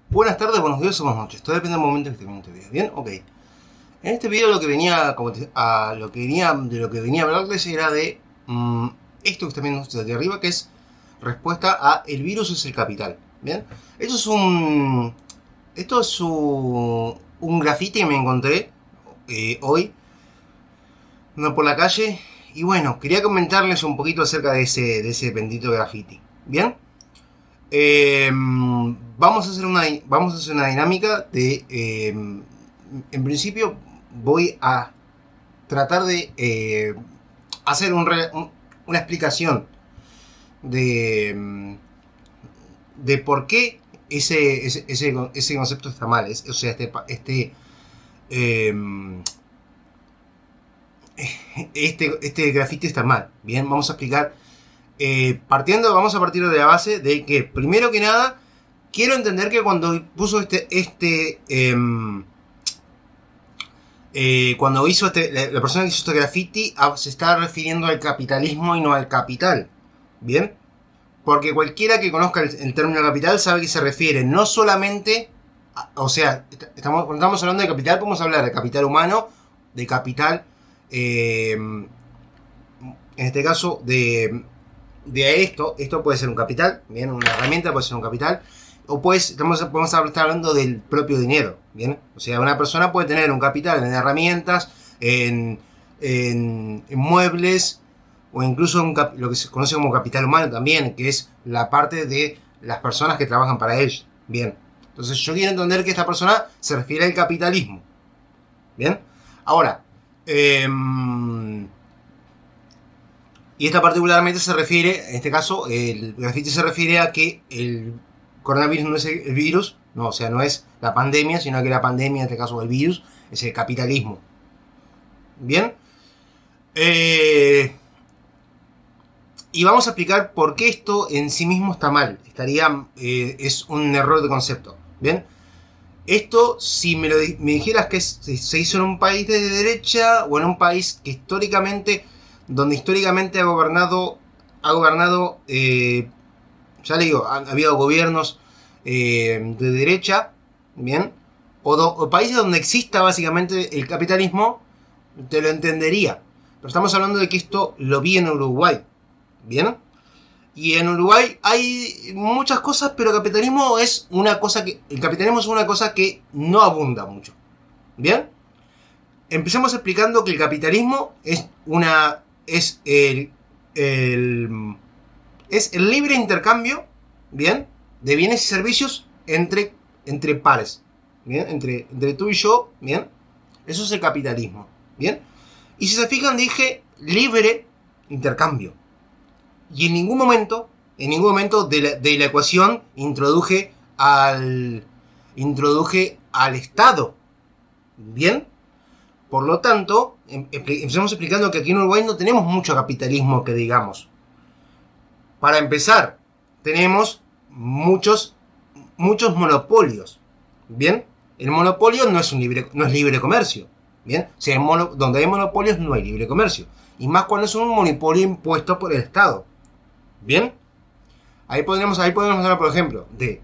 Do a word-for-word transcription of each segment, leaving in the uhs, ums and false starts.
Buenas tardes, buenos días o buenas noches. Todo depende del momento en que termine este video. ¿Bien? Ok. En este video lo que venía, como te- a lo que venía, de lo que venía a hablarles era de mm, esto que están viendo ustedes de arriba, que es respuesta a el virus es el capital. ¿Bien? Esto es un, esto es un, un grafiti que me encontré eh, hoy, no por la calle. Y bueno, quería comentarles un poquito acerca de ese, de ese bendito grafiti. ¿Bien? Eh, vamos a hacer una vamos a hacer una dinámica de eh, en principio voy a tratar de eh, hacer un re, un, una explicación de de por qué ese ese, ese, ese concepto está mal. Es, o sea, este este eh, este este grafiti está mal. Bien, vamos a explicar. Eh, partiendo, vamos a partir de la base de que, primero que nada, quiero entender que cuando puso este, este, eh, eh, cuando hizo este, la, la persona que hizo este graffiti se está refiriendo al capitalismo y no al capital, ¿bien? Porque cualquiera que conozca el, el término capital sabe que se refiere no solamente, a, o sea, estamos, cuando estamos hablando de capital, podemos hablar de capital humano, de capital, eh, en este caso, de de esto, esto puede ser un capital, bien, una herramienta puede ser un capital, o pues estamos, podemos estar hablando del propio dinero, bien, o sea, una persona puede tener un capital en herramientas, en, en, en muebles, o incluso un, lo que se conoce como capital humano también, que es la parte de las personas que trabajan para ellos, bien. Entonces yo quiero entender que esta persona se refiere al capitalismo, bien. Ahora, eh, y esta particularmente se refiere, en este caso, el grafiti se refiere a que el coronavirus no es el virus, no, o sea, no es la pandemia, sino que la pandemia, en este caso el virus, es el capitalismo. Bien. Eh, y vamos a explicar por qué esto en sí mismo está mal. Estaría, eh, es un error de concepto. Bien. Esto, si me, lo, me dijeras que se hizo en un país de derecha o en un país que históricamente... donde históricamente ha gobernado, ha gobernado, eh, ya le digo, ha, ha habido gobiernos eh, de derecha, bien, o, do, o países donde exista básicamente el capitalismo, te lo entendería. Pero estamos hablando de que esto lo vi en Uruguay, bien, y en Uruguay hay muchas cosas, pero el capitalismo es una cosa que, el capitalismo es una cosa que no abunda mucho, bien. Empecemos explicando que el capitalismo es una es el, el es el libre intercambio, bien, de bienes y servicios entre entre pares, bien, entre entre tú y yo, bien. Eso es el capitalismo, bien. Y si se fijan, dije libre intercambio. Y en ningún momento, en ningún momento de la, de la ecuación introduje al introduje al Estado, bien. Por lo tanto, empezamos explicando que aquí en Uruguay no tenemos mucho capitalismo que digamos. Para empezar, tenemos muchos, muchos monopolios. ¿Bien? El monopolio no es, un libre, no es libre comercio. ¿Bien? O sea, mono, donde hay monopolios no hay libre comercio. Y más cuando es un monopolio impuesto por el Estado. ¿Bien? Ahí podemos, ahí podemos hablar, por ejemplo, de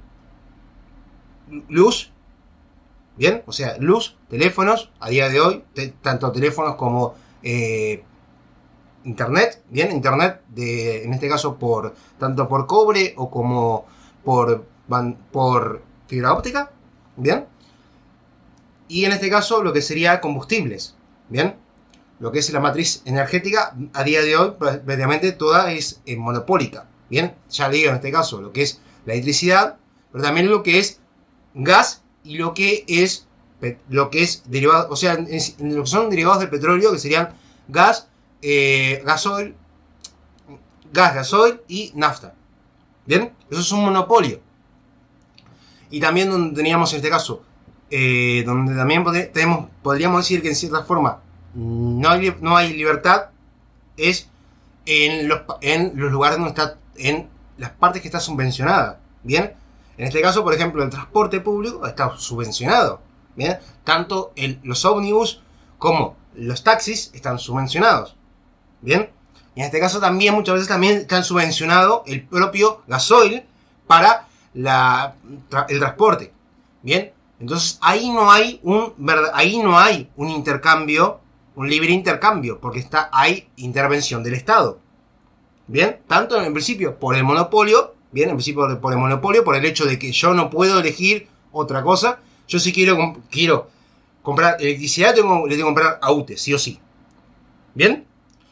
luz. Bien, o sea, luz, teléfonos, a día de hoy, te, tanto teléfonos como eh, internet, bien, internet, de, en este caso por tanto por cobre o como por, van, por fibra óptica, bien, y en este caso lo que sería combustibles, bien, lo que es la matriz energética, a día de hoy prácticamente toda es eh, monopólica, bien, ya digo en este caso lo que es la electricidad, pero también lo que es gas, y lo que es lo que es derivado, o sea, es, lo que son derivados del petróleo, que serían gas, eh, gasoil, gas, gasoil y nafta. Bien, eso es un monopolio. Y también donde teníamos en este caso, eh, donde también tenemos, podríamos decir que en cierta forma no hay, no hay libertad, es en los, en los lugares donde está, en las partes que está subvencionada. Bien. En este caso, por ejemplo, el transporte público está subvencionado, ¿bien? Tanto el, los ómnibus como los taxis están subvencionados, ¿bien? Y en este caso también, muchas veces también están subvencionado el propio gasoil para la, tra, el transporte, Bien, entonces ahí no hay un, ahí no hay un intercambio, un libre intercambio, porque está, hay intervención del Estado. Bien, tanto en principio por el monopolio, bien, en principio por el monopolio, por el hecho de que yo no puedo elegir otra cosa. Yo si quiero, quiero comprar electricidad, tengo, le tengo que comprar a U T E, sí o sí. Bien.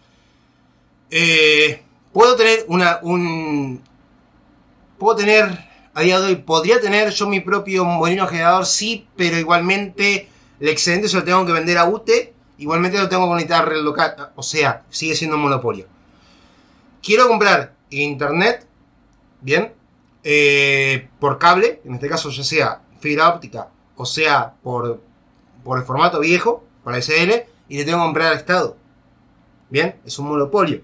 Eh, puedo tener una, un, puedo tener, a día de hoy, podría tener yo mi propio molino generador, sí, pero igualmente el excedente se lo tengo que vender a U T E, igualmente lo tengo que conectar a red local, o sea, sigue siendo un monopolio. Quiero comprar internet, bien, eh, por cable, en este caso ya sea fibra óptica, o sea, por, por el formato viejo, por A S L, y le tengo que comprar al Estado. Bien, es un monopolio.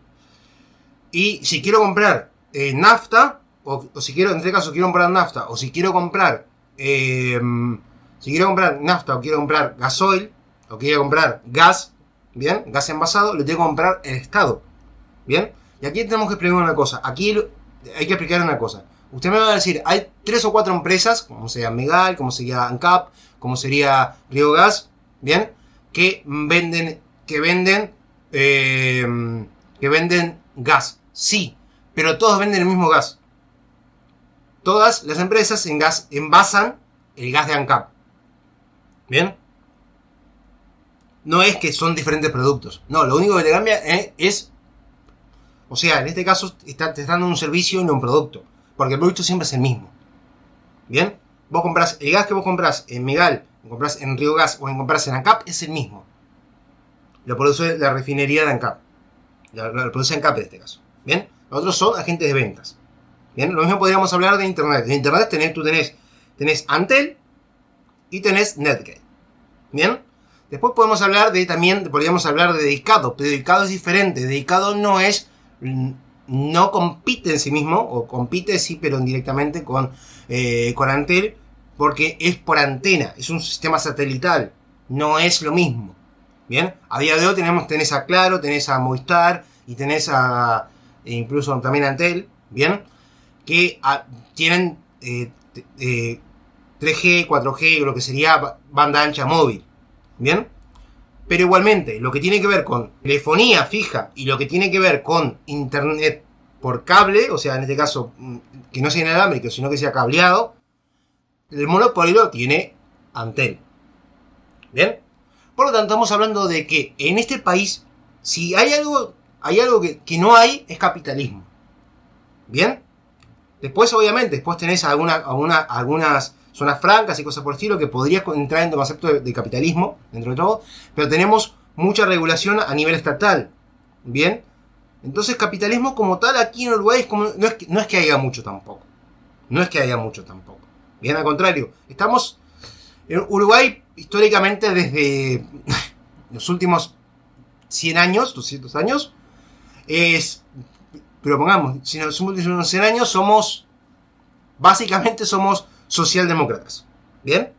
Y si quiero comprar eh, nafta, o, o si quiero, en este caso quiero comprar nafta, o si quiero comprar, eh, si quiero comprar nafta, o quiero comprar gasoil, o quiero comprar gas, bien, gas envasado, le tengo que comprar el Estado. Bien, y aquí tenemos que explicar una cosa. Aquí hay que explicar una cosa. Usted me va a decir, hay tres o cuatro empresas, como sería Megal, como sería ANCAP, como sería Río Gas, bien, que venden, que venden, eh, que venden gas. Sí, pero todos venden el mismo gas. Todas las empresas en gas envasan el gas de ANCAP. Bien. No es que son diferentes productos. No, lo único que te cambia es, es o sea, en este caso está, te está dando un servicio y no un producto. Porque el producto siempre es el mismo. Bien. Vos comprás, el gas que vos comprás en Megal, comprás en Río Gas o en comprás en ANCAP es el mismo. Lo produce la refinería de ANCAP. Lo, lo produce ANCAP en este caso. Bien. Los otros son agentes de ventas. Bien. Lo mismo podríamos hablar de Internet. En Internet tenés, tú tenés, tenés Antel y tenés Netgate. Bien. Después podemos hablar de también, podríamos hablar de Dedicado. Pero Dedicado es diferente. Dedicado no es, no compite en sí mismo, o compite sí, pero indirectamente con, eh, con Antel, porque es por antena, es un sistema satelital, no es lo mismo. Bien, a día de hoy tenemos, tenés a Claro, tenés a Movistar y tenés a, e incluso también a Antel, bien, que a, tienen eh, eh, tres G, cuatro G, o lo que sería banda ancha móvil, bien. Pero igualmente, lo que tiene que ver con telefonía fija y lo que tiene que ver con internet por cable, o sea, en este caso, que no sea inalámbrico, sino que sea cableado, el monopolio tiene Antel. ¿Bien? Por lo tanto, estamos hablando de que en este país, si hay algo, hay algo que, que no hay, es capitalismo. ¿Bien? Después, obviamente, después tenés alguna, alguna, algunas zonas francas y cosas por el estilo que podría entrar en el concepto de, de capitalismo, dentro de todo, pero tenemos mucha regulación a nivel estatal. Bien, entonces capitalismo como tal aquí en Uruguay es como, no, es que, no es que haya mucho tampoco, no es que haya mucho tampoco, bien, al contrario, estamos en Uruguay históricamente desde los últimos cien años, doscientos años, es, pero pongamos, si en los últimos cien años somos, básicamente somos socialdemócratas, ¿bien?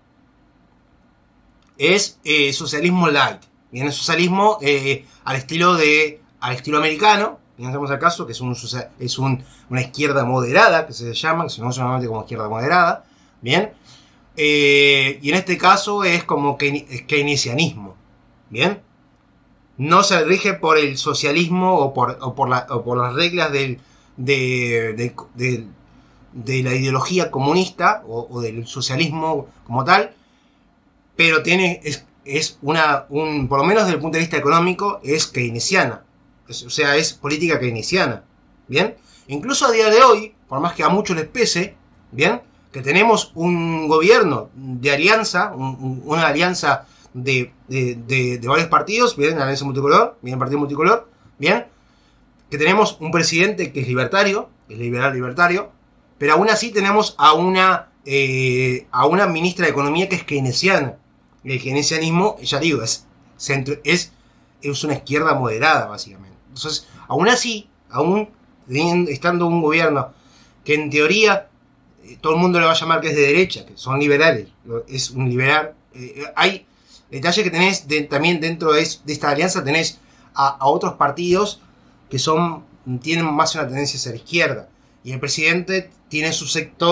Es eh, socialismo light, bien, es socialismo eh, al estilo de, al estilo americano, bien, hacemos el caso, que es, un, es un, una izquierda moderada, que se llama, que se llama solamente como izquierda moderada, bien, eh, y en este caso es como que keynesianismo, bien, no se rige por el socialismo o por, o por, la, o por las reglas del, de, de, de de la ideología comunista o, o del socialismo como tal, pero tiene es, es una un por lo menos desde el punto de vista económico es keynesiana, es, o sea, es política keynesiana, bien, incluso a día de hoy, por más que a muchos les pese, bien, que tenemos un gobierno de alianza, un, una alianza de, de, de, de varios partidos, bien, la alianza multicolor, bien, el partido multicolor, bien, que tenemos un presidente que es libertario, es liberal libertario, pero aún así tenemos a una eh, a una ministra de Economía que es keynesiana. El keynesianismo, ya digo, es, centro, es, es una izquierda moderada, básicamente. Entonces, aún así, aún estando un gobierno que en teoría eh, todo el mundo le va a llamar que es de derecha, que son liberales, es un liberal, eh, hay detalles que tenés de, también dentro de, de esta alianza, tenés a, a otros partidos que son tienen más una tendencia hacia la izquierda. Y el presidente tiene su sector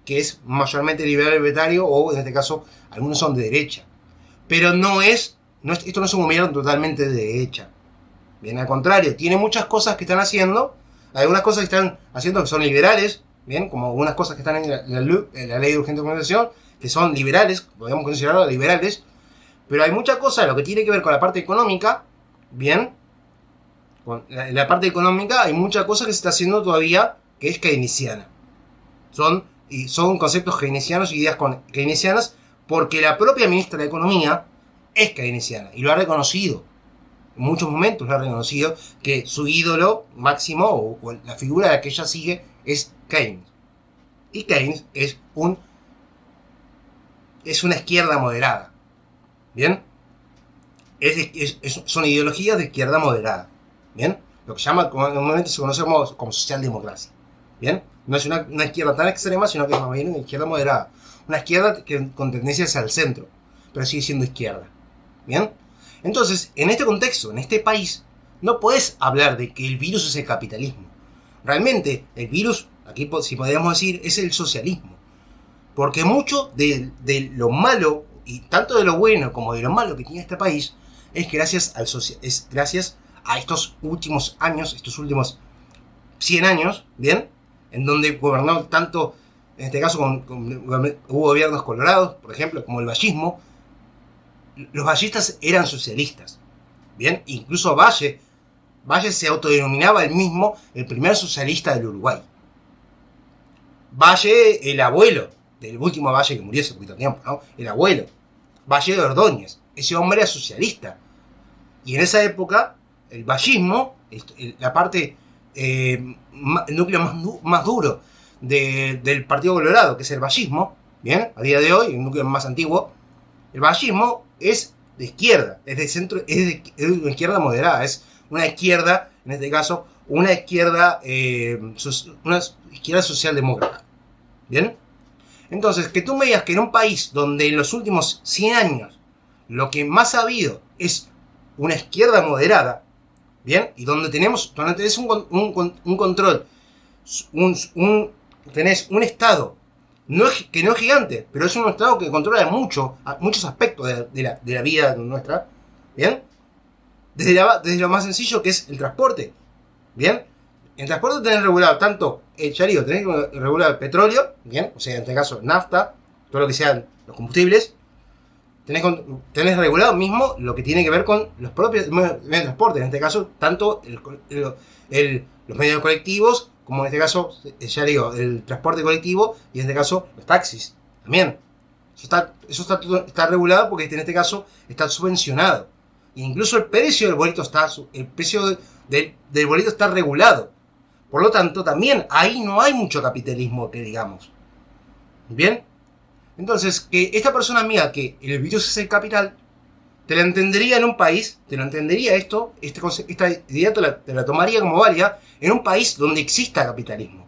que es mayormente liberal libertario, o en este caso algunos son de derecha. Pero no es, no es esto no es un gobierno totalmente de derecha. Bien, al contrario, tiene muchas cosas que están haciendo, algunas cosas que están haciendo que son liberales, bien, como algunas cosas que están en la, en la, en la ley de urgente comunicación, que son liberales, podemos considerarlo liberales, pero hay muchas cosas, lo que tiene que ver con la parte económica, bien, con la, la parte económica hay muchas cosas que se está haciendo todavía que es keynesiana. Son, y son conceptos keynesianos y ideas keynesianas, porque la propia ministra de Economía es keynesiana y lo ha reconocido. En muchos momentos lo ha reconocido que su ídolo máximo o, o la figura a la que ella sigue es Keynes. Y Keynes es un es una izquierda moderada. ¿Bien? Es, es, es, son ideologías de izquierda moderada. ¿Bien? Lo que llama, normalmente se conoce como, como socialdemocracia. ¿Bien? No es una, una izquierda tan extrema, sino que es más bien una izquierda moderada. Una izquierda que, con tendencia hacia el centro, pero sigue siendo izquierda. ¿Bien? Entonces, en este contexto, en este país, no puedes hablar de que el virus es el capitalismo. Realmente, el virus, aquí si podríamos decir, es el socialismo. Porque mucho de, de lo malo, y tanto de lo bueno como de lo malo que tiene este país, es gracias, al es gracias a estos últimos años, estos últimos cien años, ¿bien? En donde gobernó tanto, en este caso con, con, hubo gobiernos colorados, por ejemplo, como el vallismo. Los vallistas eran socialistas, ¿bien? Incluso Valle, Valle se autodenominaba él mismo el primer socialista del Uruguay. Valle, el abuelo del último Valle que murió hace poquito tiempo, ¿no? El abuelo, Valle de Ordóñez, ese hombre era socialista. Y en esa época, el vallismo, el, el, la parte, eh, el núcleo más, más duro de, del Partido Colorado, que es el vallismo, ¿bien? A día de hoy, el núcleo más antiguo, el vallismo es de izquierda, es de centro, es de, es de una izquierda moderada, es una izquierda, en este caso, una izquierda, eh, una izquierda socialdemócrata. ¿Bien? Entonces, que tú me digas que en un país donde en los últimos cien años lo que más ha habido es una izquierda moderada, ¿bien? Y donde tenemos, donde tenés un, un, un control, un, un, tenés un Estado, no es, que no es gigante, pero es un Estado que controla mucho, muchos aspectos de, de, la, de la vida nuestra, ¿bien? Desde, la, desde lo más sencillo que es el transporte, ¿bien? En transporte tenés regulado tanto, eh, ya digo, tenés regulado el petróleo, ¿bien? O sea, en este caso, nafta, todo lo que sean los combustibles. Tenés, tenés regulado mismo lo que tiene que ver con los propios medios de transporte, en este caso, tanto el, el, el, los medios colectivos, como en este caso, ya digo, el transporte colectivo, y en este caso, los taxis, también. Eso está, eso está, está regulado porque en este caso está subvencionado. E incluso el precio del boleto está, el precio de, de, del boleto está regulado. Por lo tanto, también ahí no hay mucho capitalismo, que digamos. ¿Bien? Entonces, que esta persona mía, que el virus es el capital, te la entendería en un país, te lo entendería esto, este, esta idea te la, te la tomaría como válida en un país donde exista capitalismo.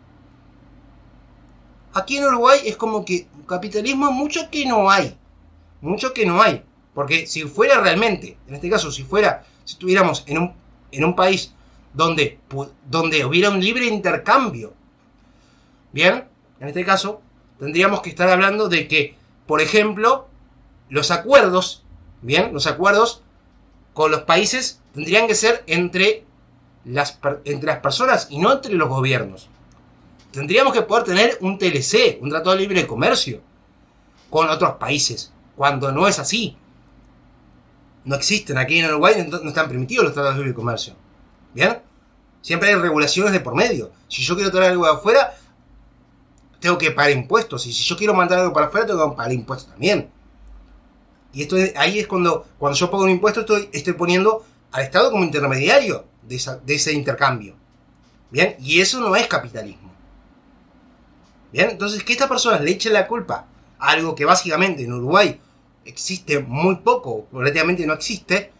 Aquí en Uruguay es como que capitalismo mucho que no hay. Mucho que no hay. Porque si fuera realmente, en este caso, si fuera, si estuviéramos en un, en un país donde, donde hubiera un libre intercambio, bien, en este caso tendríamos que estar hablando de que, por ejemplo, los acuerdos, bien, los acuerdos con los países tendrían que ser entre las, entre las personas y no entre los gobiernos. Tendríamos que poder tener un T L C, un Tratado de Libre Comercio, con otros países, cuando no es así. No existen, aquí en Uruguay no están permitidos los tratados de libre comercio. ¿Bien? Siempre hay regulaciones de por medio. Si yo quiero traer algo de afuera, tengo que pagar impuestos. Y si yo quiero mandar algo para afuera, tengo que pagar impuestos también. Y esto es, ahí es cuando, cuando yo pago un impuesto, estoy, estoy poniendo al Estado como intermediario de, esa, de ese intercambio. ¿Bien? Y eso no es capitalismo. ¿Bien? Entonces, que esta persona le eche la culpa a algo que básicamente en Uruguay existe muy poco, relativamente no existe.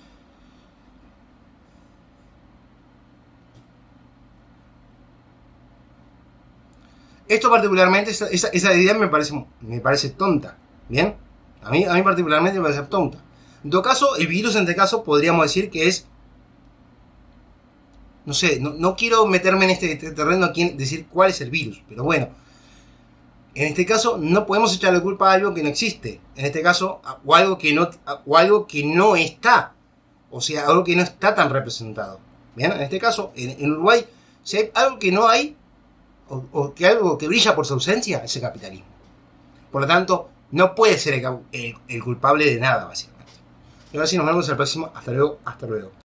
Esto particularmente, esa, esa, esa idea me parece, me parece tonta. ¿Bien? A mí, a mí particularmente me parece tonta. En todo caso, el virus en este caso podríamos decir que es... No sé, no, no quiero meterme en este terreno aquí en decir cuál es el virus, pero bueno. En este caso, no podemos echarle culpa a algo que no existe. En este caso, o algo que no, o algo que no está. O sea, algo que no está tan representado. Bien, en este caso, en, en Uruguay, si hay algo que no hay, o, o que algo que brilla por su ausencia, es el capitalismo. Por lo tanto, no puede ser el, el, el culpable de nada, básicamente. Y ahora sí, nos vemos en el próximo. Hasta luego, hasta luego.